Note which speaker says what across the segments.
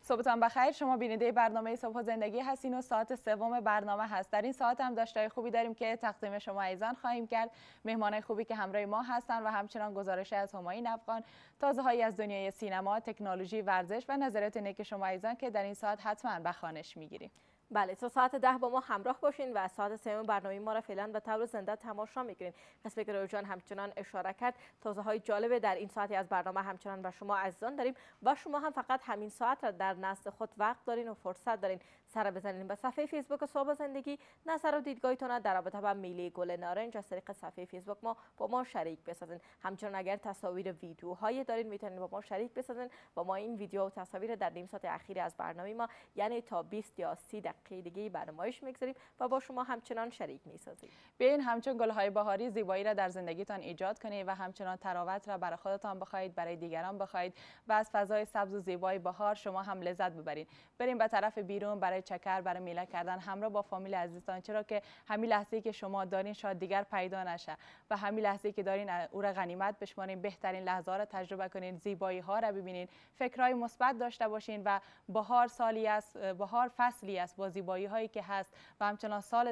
Speaker 1: صبحتان بخیر. شما بیننده برنامه صبح زندگی هستین و ساعت سوم برنامه هست. در این ساعت هم داشتهای خوبی داریم که تقدیم شما عزیزان خواهیم کرد. مهمانای خوبی که همراه ما هستن و همچنان گزارش از همایون افغان، تازه‌هایی از دنیای سینما، تکنولوژی، ورزش و نظرات نیک شما عزیزان که در این ساعت حتما به خوانش میگیریم.
Speaker 2: بله، تا ساعت 10 با ما همراه باشین و ساعت سوم برنامه ما را فعلا به طور زنده تماشا میکنین. قسمی که روی جان همچنان اشاره کرد، تازه های جالبه در این ساعتی از برنامه همچنان به شما عزیزان داریم و شما هم فقط همین ساعت را در نزد خود وقت دارین و فرصت دارین سر بزنین به صفحه فیسبوک صبح زندگی، نظر و دیدگاهتون در رابطه با میله گل نارنج از طریق صفحه فیسبوک ما با ما شریک بسازین. همچنان اگر تصاویر ویدیوهایی دارین میتونین با ما شریک بسازین و ما این ویدیو و تصاویر در نیم ساعت اخیر از برنامه ما، یعنی تا 20 یا 30 دقیقه دیگه برنامه‌اش میگذاریم و با شما همچنان شریک میسازیم.
Speaker 1: بیاین همچون گل‌های بهاری زیبایی را در زندگیتان ایجاد کنید و همچنان تراوت را برای خودتان بخواید، برای دیگران بخواید و از فضای سبز و زیبای بهار شما هم لذت ببرید. بریم به طرف بیرون برای چکر، برای میله کردن همراه با فامیل عزیزتان، چرا که همین لحظه‌ای که شما دارین شاید دیگر پیدا نشه و همین لحظه‌ای که دارین او را غنیمت بشمارین، بهترین لحظه‌ها را تجربه کنین، زیبایی‌ها را ببینین، فکرهای مثبت داشته باشین و بهار سالی است، بهار فصلی است با زیبایی‌هایی که هست و همچنان سال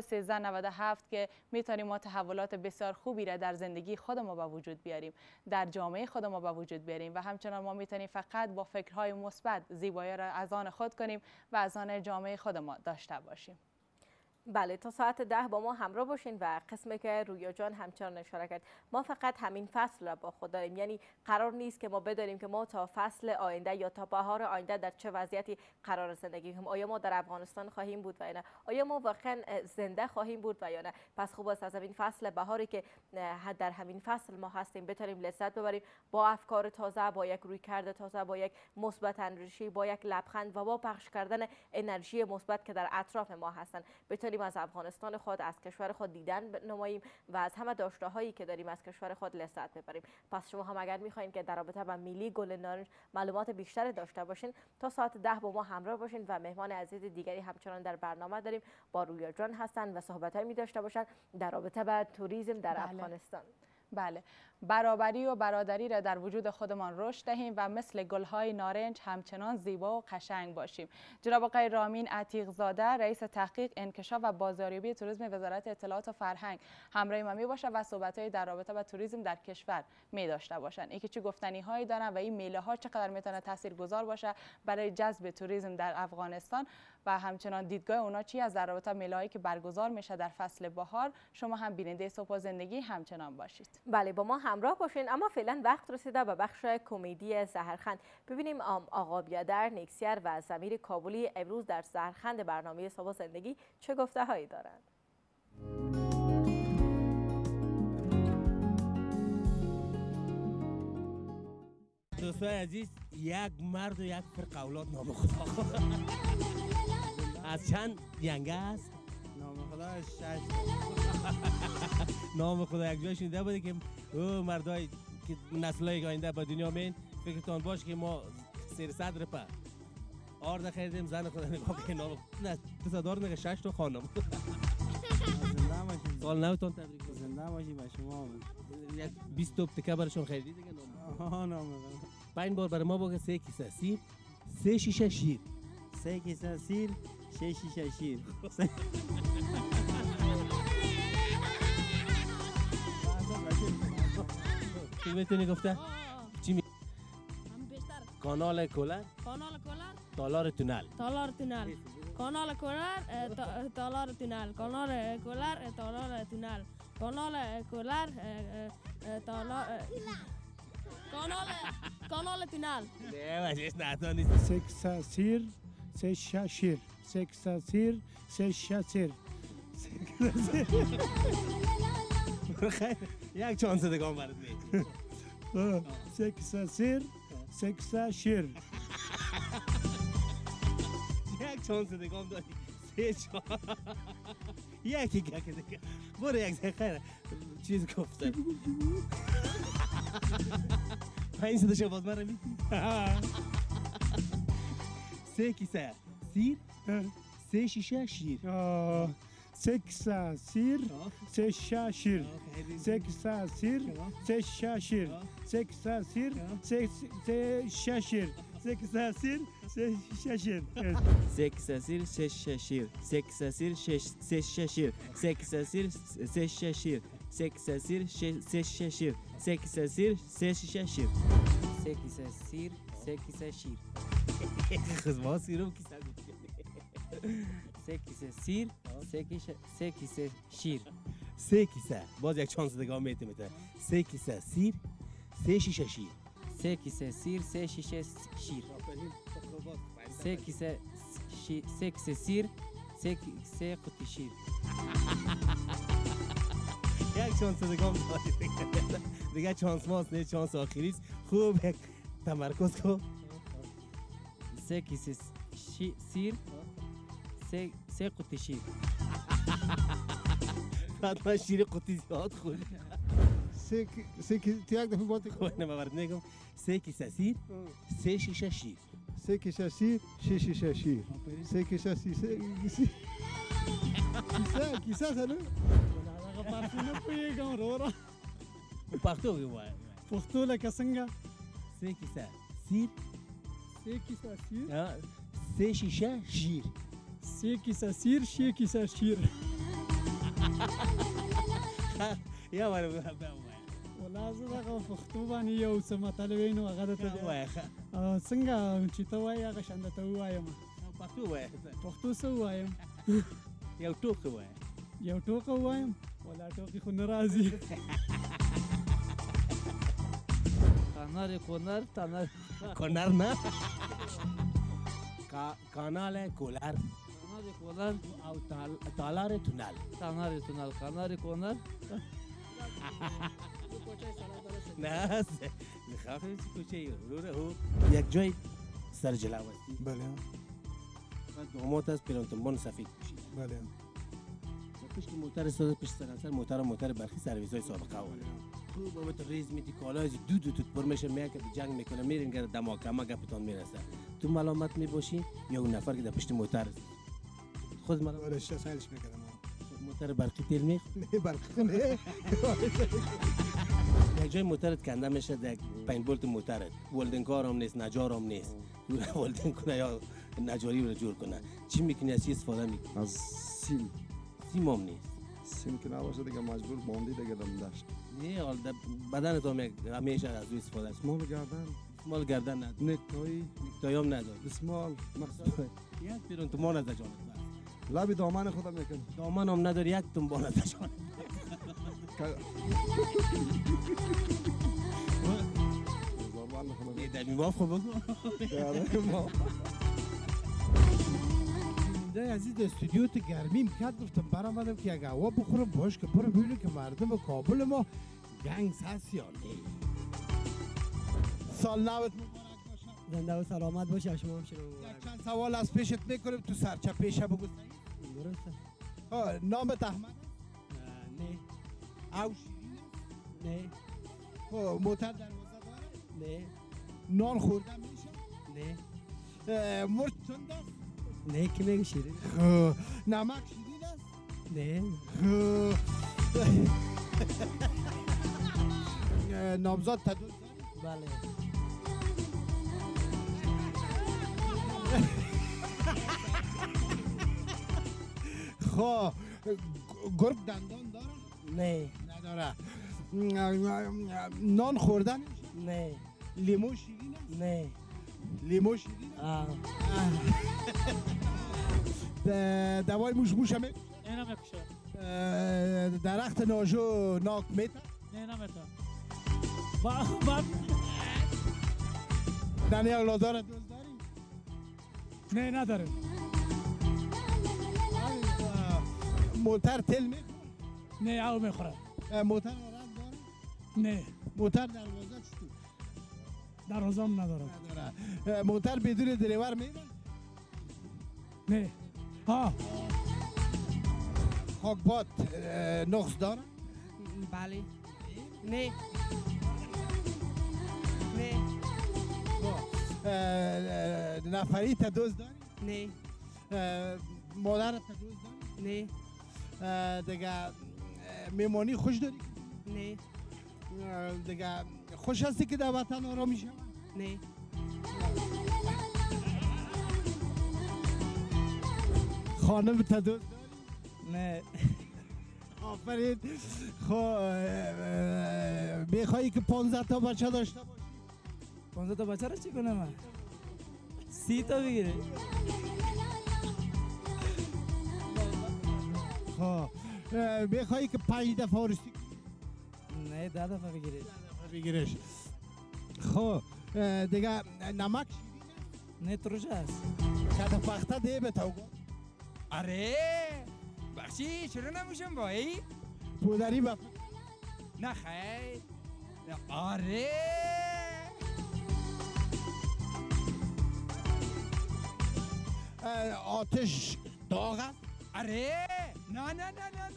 Speaker 1: 1397 که میتونیم ما تحولات بسیار خوبی را در زندگی خود ما به وجود بیاریم، در جامعه خود ما به وجود بیاریم و همچنان ما میتونیم فقط با فکرهای مثبت زیبایی را از آن خود کنیم و از آن جامعه خود ما داشته باشیم.
Speaker 2: بله، تا ساعت 10 با ما همراه باشین و قسمی که رویا جان همچنان اشاره کرد، ما فقط همین فصل را با خود داریم، یعنی قرار نیست که ما بدانیم که ما تا فصل آینده یا تا بهار آینده در چه وضعیتی قرار زندگی کنیم. آیا ما در افغانستان خواهیم بود و یا نه؟ آیا ما واقعا زنده خواهیم بود و یا نه؟ پس خوب است از همین فصل بهاری که در همین فصل ما هستیم بتونیم لذت ببریم، با افکار تازه، با یک رویکرد تازه، با یک مثبت اندیشی، با یک لبخند و با پخش کردن انرژی مثبت که در اطراف ما هستند بتونیم از افغانستان خود، از کشور خود دیدن نماییم و از همه داشته هایی که داریم از کشور خود لذت ببریم. پس شما هم اگر میخواین که در رابطه با میله گل نارنج معلومات بیشتری داشته باشین، تا ساعت 10 با ما همراه باشین و مهمان عزیز دیگری همچنان در برنامه داریم، با رویا جان هستن و صحبت‌هایی می داشته باشن در رابطه با توریسم در افغانستان.
Speaker 1: بله، برابری و برادری را در وجود خودمان رشد دهیم و مثل گلهای نارنج همچنان زیبا و قشنگ باشیم. جناب آقای رامین عتیق زاده، رئیس تحقیق، انکشاف و بازاریابی توریسم وزارت اطلاعات و فرهنگ همراه ما می باشه و صحبت‌های در رابطه با توریسم در کشور می داشته باشن. اینکه چه گفتنی‌هایی دارن و این میله ها چقدر میتونه تاثیرگذار باشه برای جذب توریسم در افغانستان و همچنان دیدگاه اونا چی از در رابطه میله‌هایی که برگزار میشه در فصل بهار. شما هم بیننده صبح زندگی همچنان باشید.
Speaker 2: بله، با ما همراه باشین. اما فعلا وقت رسیده به بخش کمدی سحرخند. ببینیم آقا بیادر نیکسیر و ضمیر کابلی امروز در سحرخند برنامه صبح زندگی چه گفته هایی دارند.
Speaker 3: دوستان عزیز، یک مرد و یک فرق اولاد نام خدا. از چند ینگه است؟
Speaker 4: نام خدا 6.
Speaker 3: نام خدا یک جای شنیده بوده که او مردای که نسلای آینده به دنیا مین، فکرتان باشه که ما سیر صدر په آرد خریدیم، زن خدا نگاه که نام نه تصدار نگه 6 تا خانم.
Speaker 4: زنده باشید.
Speaker 3: سال نوتان تبریک.
Speaker 4: زنده باشید به شما.
Speaker 3: یک 20 تا تکه برشون خریدی دیگه نام.
Speaker 4: نام
Speaker 3: 5 بار برای ما بگه 3 کیسه سیر، 3 شیشه شیر.
Speaker 4: 3 کیسه سیر، 6 شیشه شیر.
Speaker 3: چی میتونی گفته؟ چی می؟ کانال کولر.
Speaker 5: کانال کولر.
Speaker 3: تالار تونل.
Speaker 5: تالار تونل. کانال کولر. تالار تونل. کانال کولر. تالار تونل. کانال کولر. تالار. کانال تونل.
Speaker 3: نه واسه نه نیست.
Speaker 4: 6 سیر، 6 شیر. 6 سیر، 6 سیر.
Speaker 3: یک چانس دیگه برات میاد.
Speaker 4: 6 سیر، 6 شیر.
Speaker 3: یک چانس دیگه هم داری. 3 چانس. یکی دیگه. برو یک خیره. چیز گفتم. 500 شو باز مرا میتی. 3 کیسه سیر، 3 شیشه شیر.
Speaker 4: 6 سیر، 6 شیر. 6 سیر، 6 شیر. 6 سیر، 6 شیر. سه کیسه سیر سه شیشه شیر
Speaker 3: سه کیسه سیر سه شیشه شیر سه کیسه سیر سه شیشه شیر سه کیسه سیر سه شیشه شیر سه کیسه سیر سه شیشه شیر سه کیسه سیر سه شیشه شیر
Speaker 6: سه کیسه سیر سه کیسه شیر
Speaker 3: خزما سیرم کیسه
Speaker 6: سه کیسه سیر سه کیسه شیر
Speaker 3: سه کیسه باز یک چانس دیگه میتونه سه کیسه سیر سه شیشه شیر
Speaker 6: سه کیسه سیر سه شیشه شیر سه کیسه سیر سه قطی شیر
Speaker 3: یک چانس دیگه دیگه چانس ماست نه چانس آخری است خوب یک تمرکز کن
Speaker 6: سه کیسه سیر سه قطی شیر
Speaker 3: حتما شیر قطی زیاد خورد
Speaker 7: سه کی یک دفعه باید
Speaker 3: خب نمی‌ورد میگم سه کیسه سیر سه شیشه شیر
Speaker 7: سه کیسه سیر شش شیشه شیر سه کیسه سیر کیسه سنو
Speaker 4: پوهیږم وروره
Speaker 3: پښتو کې وایي
Speaker 4: پښتو لکه څنګه
Speaker 3: سه کیسه سیر
Speaker 4: سه کیسه سیر
Speaker 3: سه شیشه شیر
Speaker 4: سه کیسه سیر شی کیسه شیر
Speaker 3: یا وایي
Speaker 4: ولا زه دغه پښتو باندې یو څه مطلب وینم هغه درته
Speaker 3: وایي
Speaker 4: څنګه چې ته وایې هغه شان درته ووایم
Speaker 3: پښتو وایي
Speaker 4: پښتو څه ووایم
Speaker 3: یو ټوکه وایي
Speaker 4: یو ټوکه ووایم ولا ټوکې خو نه راځي
Speaker 3: کانال نه کانال کولر او تالار تونل
Speaker 6: کانال کونر
Speaker 3: نه خافه کوچه رو یک جای سر جلاوستی
Speaker 7: بله
Speaker 3: دومات از پیرانتنبان سفید کشید
Speaker 7: بله
Speaker 3: پشت موتر استاد پشت سرانسر موتر برخی سرویس های سابقه آورده خوب آمد ریز میتی کالای دو پر میشه میاد که جنگ میکنه میرین که دماکمه گپتان میرسه تو ملامت میباشی یا اون نفر که در پشت موتر خود ملامت
Speaker 7: ولی سایلش میکردم
Speaker 3: موتر برقی تیل میخواد
Speaker 7: نه برقی نه
Speaker 3: یک جای موترت کنده میشه در 5 بولت موترت ولدن کار هم نیست نجار هم نیست ولدن کنه یا نجاری رو جور کنه چی میکنی از چی استفاده میکنی
Speaker 7: از
Speaker 3: سیم هم نیست
Speaker 7: سیم که نباشه دیگه مجبور باندی دیگه دم داشت
Speaker 3: نه حال بدن تو همیشه از روی استفاده است مال گردن نداره نکتایی هم نداره
Speaker 7: دسمال
Speaker 3: یک پیرون تومان از جانت
Speaker 7: لبی دامن خودم میکنه
Speaker 3: دامن هم نداره یک تومان از جانت در میواف خوب بگو
Speaker 8: بیننده عزیز استودیو تو گرمیم کرد گفتم برآمدم که اگه هوا بخورم باش که برو ببینیم که مردم کابل ما گنگز هست یا نه. سال نوت مبارک باشه.
Speaker 9: زنده و سلامت باشه شما هم شما.
Speaker 8: یک چند سوال از پیشت میکنیم تو سرچه پیشه بگو. درسته. نامت احمد؟ نه. او شیرین؟ نه. موتر دروازه داره؟ نه. نان خورده میشه؟ نه. مرد چند است؟
Speaker 9: نه که میگه شیرین.
Speaker 8: نمک شیرین است؟ نه. نامزاد تدوز داری؟
Speaker 9: بله.
Speaker 8: خب گرگ دندان داره؟
Speaker 9: نه.
Speaker 8: نداره. نان خورده میشه؟
Speaker 9: نه.
Speaker 8: لیمو شیرین است؟
Speaker 9: نه.
Speaker 8: لیمو شیرین است؟ دوای موش همه؟
Speaker 10: نه نمیکشه.
Speaker 8: درخت ناجو ناک میته؟
Speaker 10: نه نمیته.
Speaker 8: دنی اولادار دوست داری؟
Speaker 10: نه نداره.
Speaker 8: موتر تل میخوره؟
Speaker 10: نه او میخوره.
Speaker 8: موتر رنگ داره؟
Speaker 10: نه.
Speaker 8: موتر دروازه چطور؟
Speaker 10: دروازه هم نداره.
Speaker 8: موتر بدون دریور میره؟
Speaker 10: نه. ها.
Speaker 8: خاکباد نقص داره؟
Speaker 9: بله. نه.
Speaker 8: نه. نفری تدوز داری؟
Speaker 9: نه.
Speaker 8: مادر تدوز داری؟
Speaker 9: نه.
Speaker 8: دیگه میمانی خوش داری؟
Speaker 9: نه.
Speaker 8: دیگه خوش هستی که در وطن آرامی شود؟
Speaker 9: نه.
Speaker 8: خانم تدوز
Speaker 9: نه.
Speaker 8: آفرین. خب میخوایی که 15 تا بچه داشته باشی؟
Speaker 9: 15 تا بچه رو چی کنم من؟ 30 تا بگیره.
Speaker 8: خب میخوایی که 5 دفعه آرزویی؟
Speaker 9: نه 10 دفعه بگیره.
Speaker 8: بگیرش. خب دیگه نمک
Speaker 9: نه ترش است.
Speaker 8: کت پخته ده به تو.
Speaker 11: آره بخشی چرا نمیشم بایی؟
Speaker 8: پودری بفر.
Speaker 11: نه خیر. آره
Speaker 8: آتش داغ است؟
Speaker 11: آره نه نه نه نه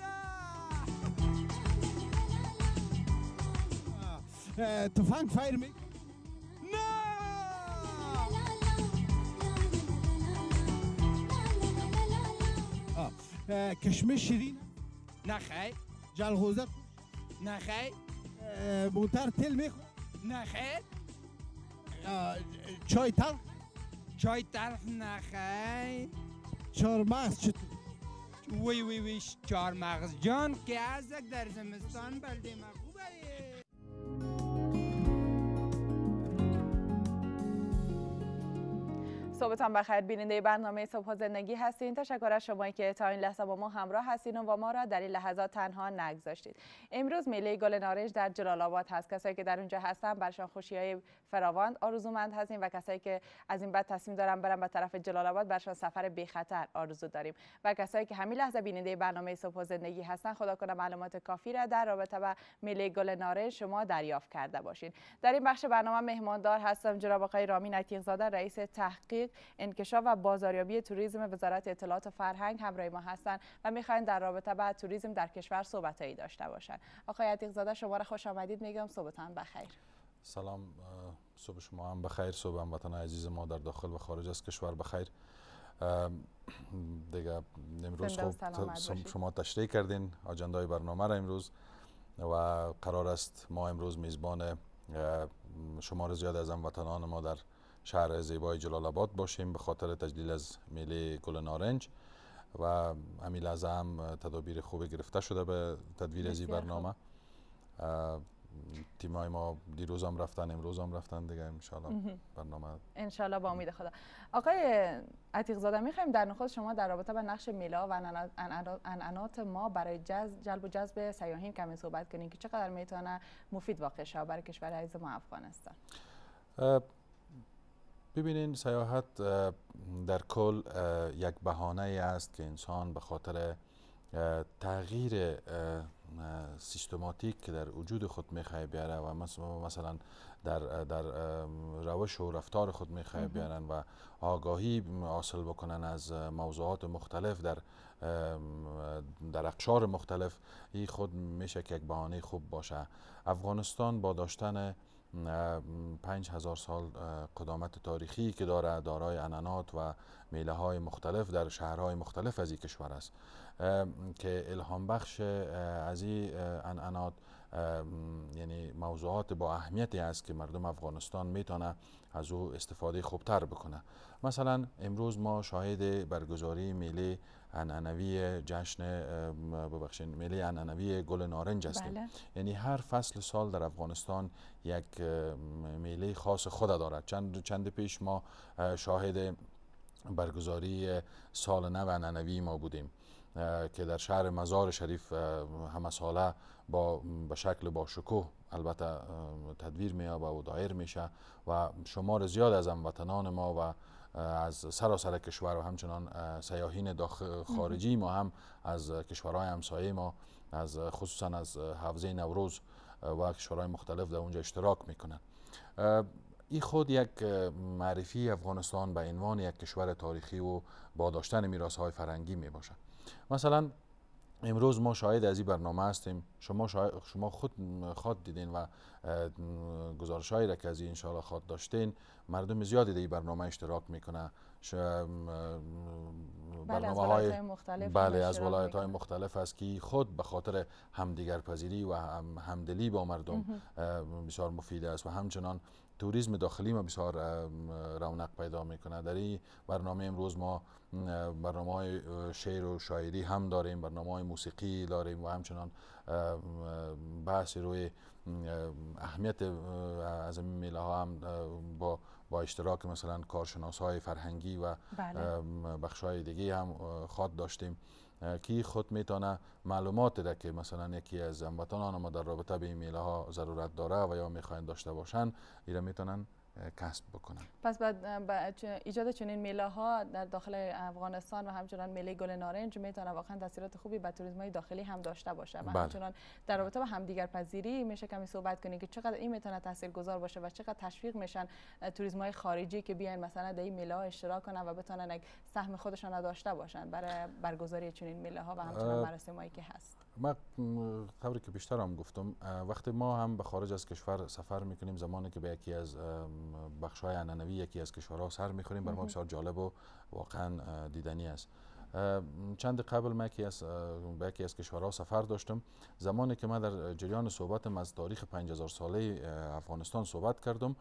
Speaker 8: نه. تفنگ فایر می؟ کشمش شیرین؟
Speaker 11: نه خیر.
Speaker 8: جلغوزه؟
Speaker 11: نه خیر.
Speaker 8: موتر تل میخوره؟
Speaker 11: نه خیر.
Speaker 8: چای تلخ؟
Speaker 11: چای تلخ نه خیر.
Speaker 8: چهارمغز چطور؟
Speaker 11: وی وی وی چهارمغز جان که ازک در زمستان بلده ما خوبه.
Speaker 1: صبحتان بخیر. بیننده برنامه صبح زندگی هستین. تشکر از شما که تا این لحظه با ما همراه هستین و ما را در این لحظات تنها نگذاشتید. امروز میله گل نارنج در جلال آباد هست. کسایی که در اونجا هستن برشان خوشی‌های فراوان آرزومند هستیم و کسایی که از این بعد تصمیم دارن برن به طرف جلال آباد برشان سفر بی خطر آرزو داریم و کسایی که همین لحظه بیننده برنامه صبح زندگی هستن خدا کنه معلومات کافی را در رابطه با میله گل نارنج شما دریافت کرده باشین. در این بخش برنامه مهماندار هستم جناب آقای رامین عتیق‌زاده رئیس تحقیق انکشاف و بازاریابی توریسم وزارت اطلاعات و فرهنگ همراه ما هستند و میخواین در رابطه با توریسم در کشور صحبتایی داشته باشن. آقای عتیق‌زاده شما را خوش آمدید میگم. صبحتان بخیر.
Speaker 12: سلام، صبح شما هم بخیر، صبح هموطنان عزیز ما در داخل و خارج از کشور بخیر. دیگه امروز خوب شما تشریح کردین اجندای برنامه را امروز و قرار است ما امروز میزبان شمار زیاد از هموطنان ما در شهر زیبای جلال آباد باشیم به خاطر تجلیل از میله گل نارنج و همین لحظه هم تدابیر خوبی گرفته شده به تدویر از این برنامه. تیمای ما دیروز هم رفتن امروز هم رفتن دیگه انشالله برنامه
Speaker 1: انشالله با امید خدا. آقای عتیق‌زاده میخوایم در نخست شما در رابطه با نقش میله و عنعنات ما برای جلب و جذب سیاحین کمی صحبت کنین که چقدر میتونه مفید واقع شه برای کشور عزیز ما افغانستان.
Speaker 12: ببینین سیاحت در کل یک بهانه است که انسان به خاطر تغییر سیستماتیک که در وجود خود میخواه بیاره و مثلا در روش و رفتار خود میخواه بیارن و آگاهی حاصل بکنن از موضوعات مختلف در اقشار مختلف، این خود میشه که یک بهانه خوب باشه. افغانستان با داشتن 5000 سال قدامت تاریخی که داره، دارای عنعنات و میله های مختلف در شهرهای مختلف از این کشور است که الهام بخش از این عنعنات یعنی موضوعات با اهمیتی است که مردم افغانستان میتونه از او استفاده خوبتر بکنه. مثلا امروز ما شاهد برگزاری میله عنعنوی میله عنعنوی گل نارنج هستیم.
Speaker 1: بله.
Speaker 12: یعنی هر فصل سال در افغانستان یک میله خاص خود دارد. چند پیش ما شاهد برگزاری سال نو عنعنوی ما بودیم که در شهر مزار شریف همه ساله به شکل با شکوه البته تدویر می‌یابه و دایر میشه و شمار زیاد از هموطنان ما و از سراسر کشور و همچنان سیاحین خارجی ما هم از کشورهای همسایه ما خصوصا از حوزه نوروز و کشورهای مختلف در اونجا اشتراک میکنن. این خود یک معرفی افغانستان به عنوان یک کشور تاریخی و با داشتن میراث‌های فرهنگی می باشه. مثلا امروز ما شاهد از این برنامه هستیم. شما خود خواد دیدین و گزارش‌هایی را که از این انشاءالله خواد داشتین، مردم زیادی در این برنامه اشتراک میکنه. برنامه‌های از ولایت‌های مختلف است که خود به خاطر همدیگر پذیری و همدلی با مردم بسیار مفید است و همچنان توریسم داخلی ما بسیار رونق پیدا میکنه. در این برنامه امروز ما برنامه شعر و شاعری هم داریم، برنامه موسیقی داریم و همچنان بحث روی اهمیت از این میله ها هم با اشتراک مثلا کارشناس های فرهنگی و بخش های دیگه هم خواهد داشتیم که خود میتونه معلومات ده که مثلا یکی از هموطنان ما در رابطه به این میله ها ضرورت داره و یا میخواین داشته باشن ایره میتونن کسب بکنن.
Speaker 1: پس بعد ایجاد چنین میله ها در داخل افغانستان و همچنان میله گل نارنج میتونه واقعا تاثیرات خوبی به توریسم داخلی هم داشته باشه و همچنان در رابطه با همدیگر پذیری میشه کمی صحبت کنیم که چقدر این میتونه تاثیرگذار باشه و چقدر تشویق میشن توریسم های خارجی که بیاین مثلا در این میله ها اشتراک کنن و بتونن یک سهم خودشان داشته باشن برای برگزاری چنین میله ها و همچنان مراسمایی که هست.
Speaker 12: ما طوری که بیشتر هم گفتم وقتی ما هم به خارج از کشور سفر میکنیم زمانی که به یکی از بخش‌های عنعنوی یکی از کشورها سر میخوریم برای ما بسیار جالب و واقعا دیدنی است. چند قبل ما به یکی از کشورها سفر داشتم. زمانی که ما در جریان صحبتم از تاریخ 5000 ساله افغانستان صحبت کردم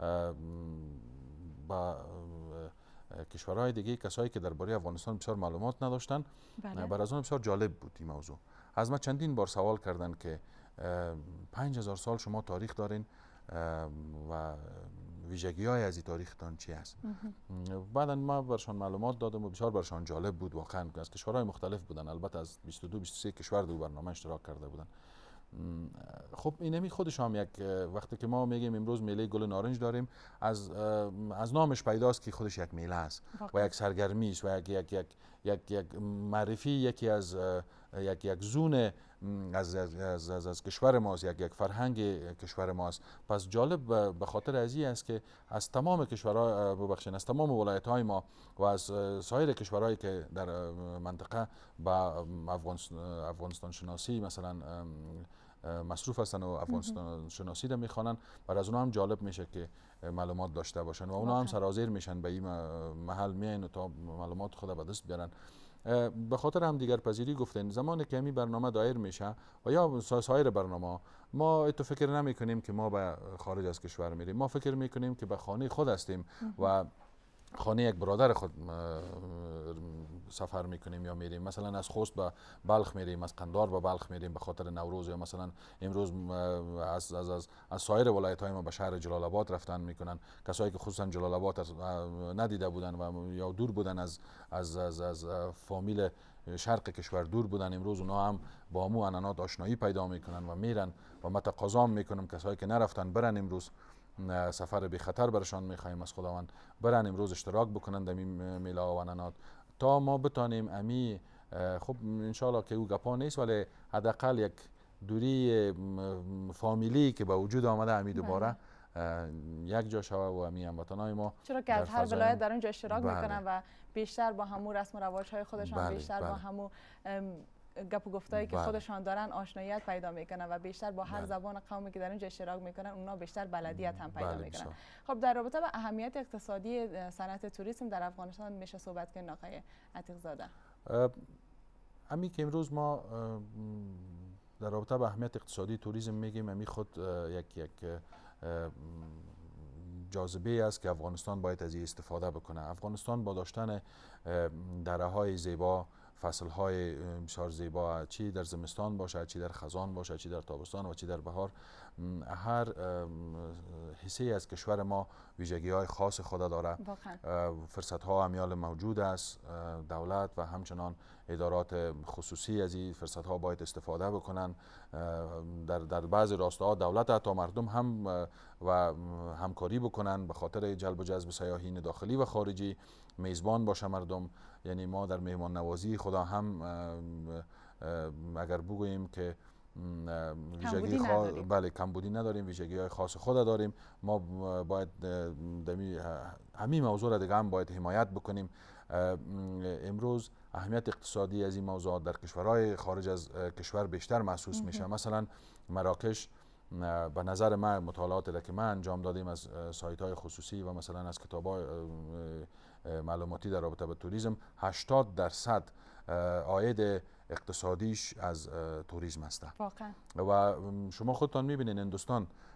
Speaker 12: با کشورهای دیگه کسایی که درباره افغانستان بسیار معلومات نداشتن برای از اون بسیار جالب بود این موضوع. از ما چندین بار سوال کردن که 5000 سال شما تاریخ دارین و ویژگی های از این تاریختان چی است؟ بعدا ما برشان معلومات دادم و بسیار برشان جالب بود واقعا. از کشورهای مختلف بودن، البته از 22-23 کشور دو برنامه اشتراک کرده بودن. خب اینمی خودش هم یک وقتی که ما میگیم امروز میله گل نارنج داریم از نامش پیداست که خودش یک میله است و یک سرگرمی است و یک معرفی یکی از یک زون از کشور ماست، یک فرهنگ کشور ماست. پس جالب به خاطر ازی است که از تمام کشورها ببخشید از تمام ولایت‌های ما و از سایر کشورهایی که در منطقه با افغانستان شناسی مثلا مصروف هستن و افغانستان شناسی را میخوانن، برای از اونها هم جالب میشه که معلومات داشته باشن و اونها هم سرازیر میشن به این محل میاین و تا معلومات خود به دست بیارن. به خاطر هم دیگر پذیری گفتن زمانی که همین برنامه دایر میشه و یا سایر برنامه ما اتو فکر نمی کنیم که ما به خارج از کشور میریم، ما فکر میکنیم که به خانه خود هستیم و خانه یک برادر خود سفر میکنیم یا میریم. مثلا از خوست به بلخ میریم، از قندار به بلخ میریم به خاطر نوروز، یا مثلا امروز از سایر ولایت های ما به شهر جلال آباد رفتن میکنن. کسایی که خصوصا جلال آباد ندیده بودن و یا دور بودن از فامیل شرق کشور دور بودن، امروز اونا هم با مو عنعنات آشنایی پیدا میکنن و میرن و ما تقاضا میکنم کسایی که نرفتن برن امروز سفر بی خطر برشان میخوایم از خداوند برن امروز اشتراک بکنن در میله و عنعنات تا ما بتانیم امی خب انشالله که او گپا نیست ولی حداقل یک دوری فامیلی که به وجود آمده امی دوباره یک جا شوه و امی هموطنای ما
Speaker 1: چرا که از هر ولایت در اونجا اشتراک میکنن و بیشتر با همون رسم و رواج‌های خودشان بیشتر با همون گپ و گفتایی که خودشان دارن آشناییت پیدا میکنن و بیشتر با هر زبان قومی که در اینجا اشتراک میکنن اونا بیشتر بلدیت هم پیدا میکنن. خب در رابطه با اهمیت اقتصادی صنعت توریسم در افغانستان میشه صحبت کنیم آقای عتیق زاده؟
Speaker 12: امی که امروز ما در رابطه با اهمیت اقتصادی توریسم میگیم امی خود یک جاذبه است که افغانستان باید از این استفاده بکنه. افغانستان با داشتن دره‌های زیبا، فصل‌های بسیار زیبا، چی در زمستان باشه، چی در خزان باشه، چی در تابستان و چی در بهار، هر حصه از کشور ما ویژگی‌های خاص خود داره. فرصت‌ها امیال موجود است. دولت و همچنان ادارات خصوصی از این فرصت‌ها باید استفاده بکنن. در بعضی راستاها دولت حتی مردم هم و همکاری بکنن به خاطر جلب و جذب سیاحین داخلی و خارجی، میزبان باشه مردم. یعنی ما در مهمان نوازی خدا هم اگر بگوییم که ویژگی بله کمبودی نداریم، ویژگی های خاص خود داریم. ما باید همین موضوع را دیگه هم باید حمایت بکنیم. امروز اهمیت اقتصادی از این موضوعات در کشورهای خارج از کشور بیشتر محسوس میشه. مثلا مراکش به نظر من مطالعاتی که من انجام دادیم از سایت های خصوصی و مثلا از کتاب های معلوماتی در رابطه با توریسم 80% عاید اقتصادیش از توریسم است.
Speaker 1: واقعا.
Speaker 12: و شما خودتان میبینین هندوستان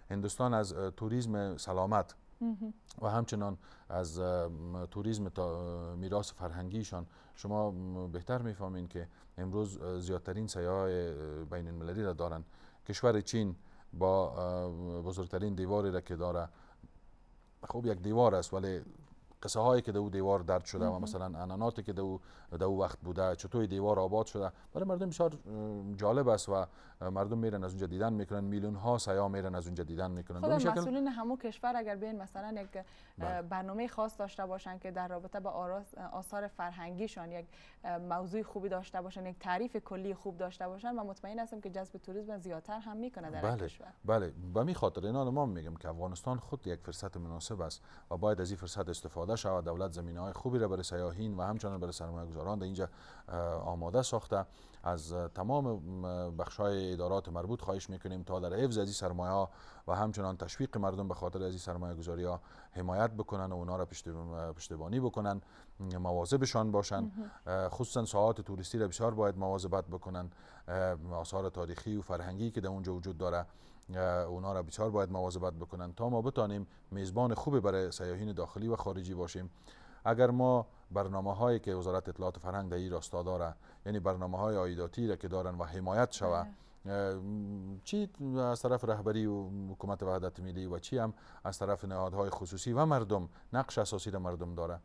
Speaker 12: هندوستان از توریسم سلامت و همچنان از توریسم میراث فرهنگیشان شما بهتر میفهمین که امروز زیادترین سیاح بین المللی را دارن. کشور چین با بزرگترین دیواری را که داره، خوب یک دیوار است ولی قصه هایی که دو دیوار درد شده و مثلا عنعناتی که دو وقت بوده، چطور دیوار آباد شده، برای مردم بسیار جالب است و مردم میرن از اونجا دیدن میکنن، میلیون ها سیاح میرن از اونجا دیدن میکنن.
Speaker 1: خود مسئولین همون کشور اگر بیان مثلا یک برنامه خاص داشته باشن که در رابطه با آثار فرهنگیشان یک موضوع خوبی داشته باشن، یک تعریف کلی خوب داشته باشن، من مطمئن هستم که جذب توریسم زیادتر هم میکنه در کشور.
Speaker 12: بله، به می خاطر اینا ما میگم که افغانستان خود یک فرصت مناسب است و باید از این فرصت استفاده شود. دولت زمینه‌های خوبی را برای سیاحین و همچنان برای سرمایه‌گذاران در اینجا آماده ساخته. از تمام بخش‌های ادارات مربوط خواهش میکنیم تا در حفظ از این سرمایه‌ها و همچنان تشویق مردم به خاطر از این سرمایه‌گذاری‌ها حمایت بکنن و اونا را پشتیبانی بکنن، مواظبشان باشن. خصوصا ساعات توریستی را بسیار باید مواظبت بکنن. آثار تاریخی و فرهنگی که در اونجا وجود داره اونا را بسیار باید مواظبت بکنن تا ما بتانیم میزبان خوبی برای سیاحین داخلی و خارجی باشیم. اگر ما برنامه‌هایی که وزارت اطلاعات و فرهنگ در این راستا داره، یعنی برنامه‌های عایداتی را که دارن و حمایت شوه، چی از طرف رهبری و حکومت وحدت ملی و چی هم از طرف نهادهای خصوصی و مردم، نقش اساسی را مردم داره،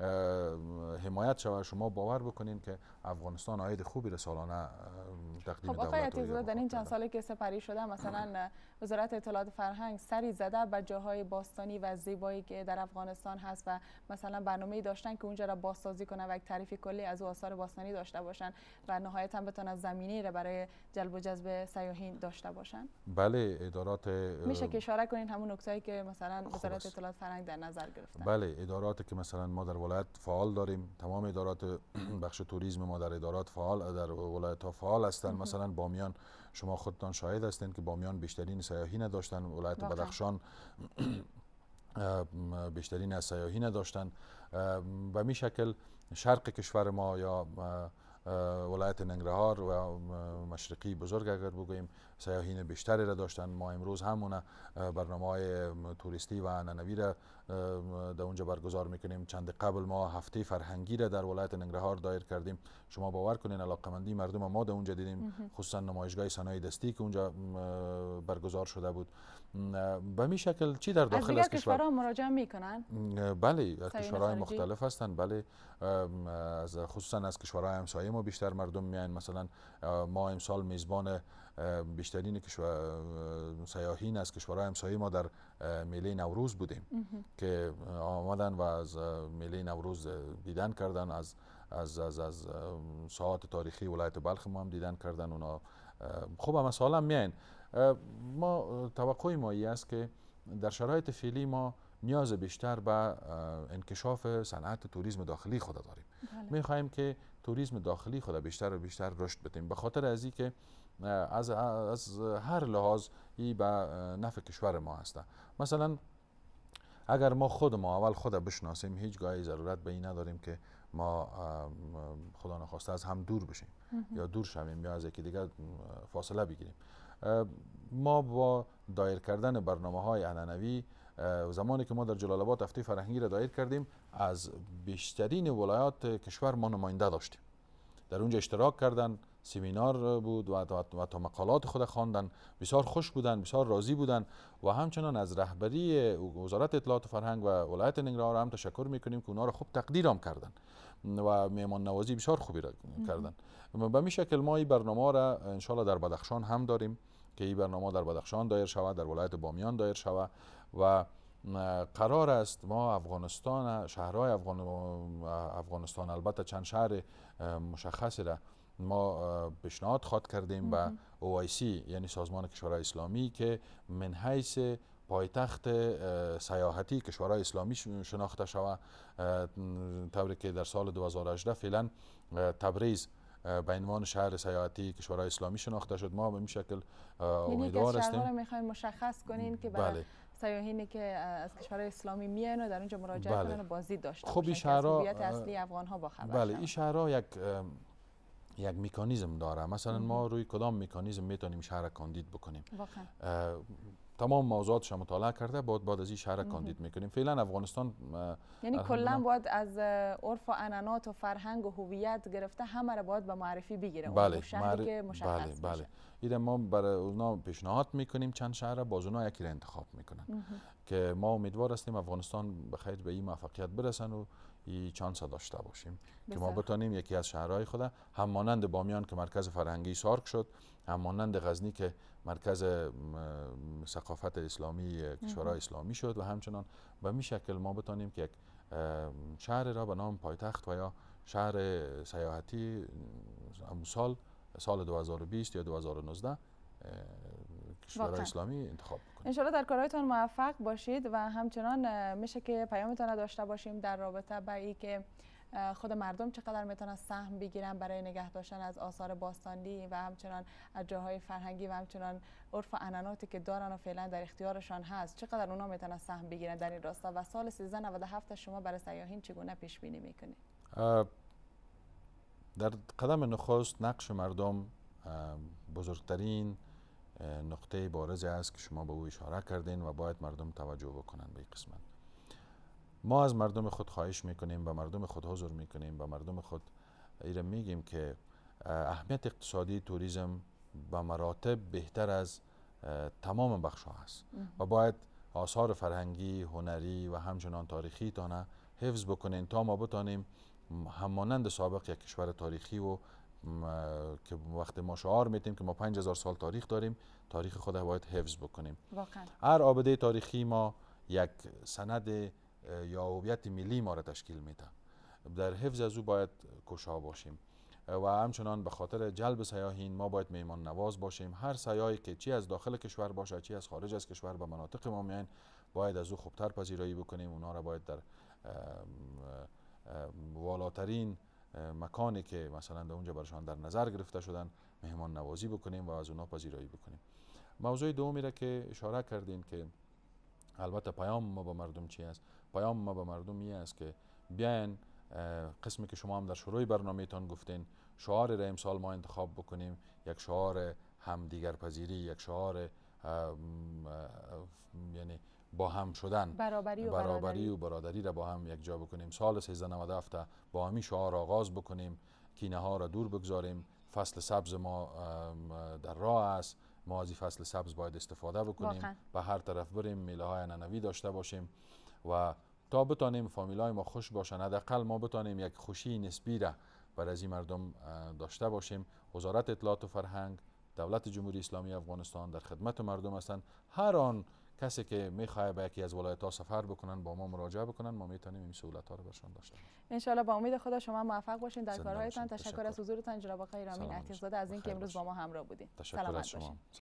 Speaker 12: حمایت شود، شما باور بکنین که افغانستان عاید خوبی را سالانه تقدیم دولت
Speaker 1: آقای در این چند سالی که سپری شده مثلا وزارت اطلاعات فرهنگ سری زده به جاهای باستانی و زیبایی که در افغانستان هست و مثلا برنامه‌ای داشتن که اونجا را بازسازی کنن و یک تعریف کلی از آثار باستانی داشته باشن و نهایتاً بتونن زمینه‌ای را برای جلب و جذب سیاحین داشته باشن.
Speaker 12: بله، ادارات
Speaker 1: میشه که اشاره کنین همون نکته‌ای که مثلا وزارت اطلاعات فرهنگ در نظر گرفتن.
Speaker 12: بله، اداراتی که مثلا ما در ولایت فعال داریم، تمام ادارات بخش توریسم ما در ادارات فعال در ولایت ها فعال هستند. مثلا بامیان شما خودتان شاهد هستین که بامیان بیشترین سیاحین داشتن، ولایت بدخشان بیشترین از سیاحین داشتن. به می شکل شرق کشور ما یا ولایت ننگرهار و مشرقی بزرگ اگر بگوییم سیاحین بیشتری را داشتن. ما امروز همون برنامه‌های توریستی و عنعنوی را در اونجا برگزار میکنیم. چند قبل ما هفته فرهنگی را در ولایت ننگرهار دایر کردیم. شما باور کنین علاقمندی مردم ما در اونجا دیدیم، خصوصا نمایشگاه صنایع دستی که اونجا برگزار شده بود. به می شکل چی در داخل از
Speaker 1: کشورها مراجعه میکنن؟
Speaker 12: بله، از کشورهای مختلف هستند. بله، خصوصا از کشورهای همسایه ما بیشتر مردم میاین. مثلا ما امسال میزبان بیشترین سیاحین از کشورهای همسایه ما در میله نوروز بودیم که آمدن و از میله نوروز دیدن کردن، از ساعات تاریخی ولایت بلخ ما هم دیدن کردن. اونا خوب هم سال هم میاین. ما توقع ما ای است که در شرایط فعلی ما نیاز بیشتر به انکشاف صنعت توریسم داخلی خود داریم. میخواهیم که توریسم داخلی خود بیشتر و بیشتر رشد بدیم، به خاطر از این که از هر لحاظ این به نفع کشور ما هسته. مثلا اگر ما اول خود بشناسیم، هیچگاه ضرورت به این نداریم که ما خدا نخواسته از هم دور بشیم یا دور شویم یا از یکی دیگر فاصله بگیریم. ما با دایر کردن برنامه‌های عنعنوی، زمانی که ما در جلال آباد هفته فرهنگی را دایر کردیم، از بیشترین ولایات کشور ما نماینده داشتیم. در اونجا اشتراک کردن، سمینار بود و تا مقالات خود خواندن، بسیار خوش بودن، بسیار راضی بودن و همچنان از رهبری وزارت اطلاعات و فرهنگ و ولایت ننگرهار هم تشکر میکنیم که اونا را خوب تقدیر هم کردن و میهمان نوازی بسیار خوبی را کردن. به می شکل ما این برنامه را انشالله در بدخشان هم داریم که این برنامه در بدخشان دایر شود، در ولایت بامیان دایر شود و قرار است ما افغانستان، شهرهای افغانستان، البته چند شهر مشخصی را ما پیشنهاد خواد کردیم به OIC یعنی سازمان کشورهای اسلامی که من حیث پایتخت سیاحتی کشورهای اسلامی شناخته شود، طوری که در سال 2018 فعلا تبریز به عنوان شهر سیاحتی کشورهای اسلامی شناخته شد. ما به این شکل امیدوار هستیم.
Speaker 1: شهرها رو می‌خوایم مشخص کنین که برای سیاحینی که از کشورهای اسلامی میان و در اونجا مراجعه کنن و بازدید داشته باشن.
Speaker 12: خب این شهرها
Speaker 1: هویت اصلی افغان‌ها با خبر.
Speaker 12: بله، این شهرها یک میکانیزم داره. مثلا ما روی کدام میکانیزم میتونیم شهر کاندید بکنیم؟ تمام موضوعاتش مطالعه کرده بعد از این شهر کاندید میکنیم. فعلا افغانستان
Speaker 1: یعنی کلا باید از عرف و عنعنات و فرهنگ و هویت گرفته همه را باید به معرفی بگیره.
Speaker 12: بله،
Speaker 1: شهری که مشخص
Speaker 12: بله. ایده ما برای اونا پیشنهاد میکنیم، چند شهر باز اونا یکی را انتخاب میکنن که ما امیدوار هستیم افغانستان بخیر به این موفقیت برسن و این چانس داشته باشیم که ما بتانیم یکی از شهرهای خود هم مانند بامیان که مرکز فرهنگی سارک شد، هم مانند غزنی که مرکز ثقافت اسلامی کشورهای اسلامی شد و همچنان به می شکل ما بتانیم که یک شهر را به نام پایتخت و یا شهر سیاحتی سال 2020 یا 2019 کشورهای اسلامی انتخاب کنیم.
Speaker 1: انشالله در کارهایتان موفق باشید و همچنان میشه که پیامتان داشته باشیم در رابطه با این که خود مردم چقدر میتونن سهم بگیرن برای نگه داشتن از آثار باستانی و همچنان از جاهای فرهنگی و همچنان عرف و عنعناتی که دارن و فعلا در اختیارشان هست، چقدر اونا میتونن سهم بگیرن در این راستا و سال 1397 شما برای سیاحین چگونه پیش بینی میکنید؟
Speaker 12: در قدم نخست نقش مردم بزرگترین نقطه بارز است که شما به او اشاره کردین و باید مردم توجه بکنن به این قسمت. ما از مردم خود خواهش میکنیم، به مردم خود حضور میکنیم، به مردم خود ایره میگیم که اهمیت اقتصادی توریسم به مراتب بهتر از تمام بخش ها است و باید آثار فرهنگی، هنری و همچنان تاریخی تانه حفظ بکنین تا ما بتانیم همانند سابق یک کشور تاریخی و که وقت ما شعار میتیم که ما 5000 سال تاریخ داریم، تاریخ خود باید حفظ بکنیم.
Speaker 1: واقعا
Speaker 12: هر آبده تاریخی ما یک سند یا هویت ملی ما را تشکیل میده. در حفظ از او باید کوشا باشیم و همچنان به خاطر جلب سیاحین ما باید میهمان نواز باشیم. هر سیاحی که چی از داخل کشور باشه چی از خارج از کشور به مناطق ما میاین باید از او خوبتر پذیرایی بکنیم. اونا را باید در والاترین مکانی که مثلا در اونجا برشان در نظر گرفته شدن مهمان نوازی بکنیم و از اونا پذیرایی بکنیم. موضوع دومی را که اشاره کردین که البته پیام ما به مردم چی است؟ پیام ما به مردم این است که بیاین قسمی که شما هم در شروع برنامه‌تان گفتین شعار را امسال ما انتخاب بکنیم، یک شعار همدیگر پذیری، یک شعار یعنی با هم شدن، برابری و برادری را با هم یک جا بکنیم. سال 1397 با همین شعار آغاز بکنیم، کینه ها را دور بگذاریم. فصل سبز ما در راه است، ما از این فصل سبز باید استفاده بکنیم، به هر طرف بریم، میله های عنعنوی داشته باشیم و تا بتانیم فامیلای ما خوش باشن، حداقل ما بتانیم یک خوشی نسبی را بر از این مردم داشته باشیم. وزارت اطلاعات و فرهنگ، دولت جمهوری اسلامی افغانستان در خدمت مردم هستند. هر آن کسی که میخواد به یکی از ولایت‌ها سفر بکنن با ما مراجعه بکنن، ما میتونیم این سهولت‌ها رو برشان داشته باشیم.
Speaker 1: ان شاء الله با امید خدا شما موفق باشین در کارهایتان. تشکر از حضورتان جناب آقای رامین عتیق‌زاده از اینکه امروز با ما همراه بودین.
Speaker 12: تشکر از شما.